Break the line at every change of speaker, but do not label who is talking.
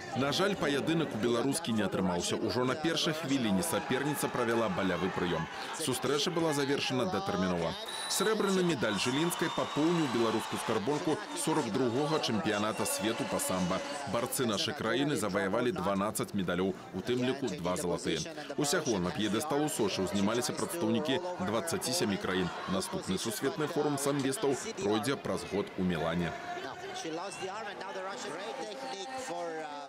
На жаль, паядынак у беларускі не атрымаўся. Ужо на першай хвіліне саперніца правяла балявы прыём. Сустрэча была завершана датэрмінова. Срэбраны медаль Жылінскай папоўніў беларускую скарбонку 42-го чэмпіяната свету па самба. Барцы нашай краіны заваявалі 12 медалёў, у тым ліку 2 залатыя. Усяго на п'едэстал у Сочы ўзнімаліся прадстаўнікі 27 краін. Наступны сусветны форум самбістаў пройдзе праз год у Мілане.
She lost the arm and now the Russian great technique for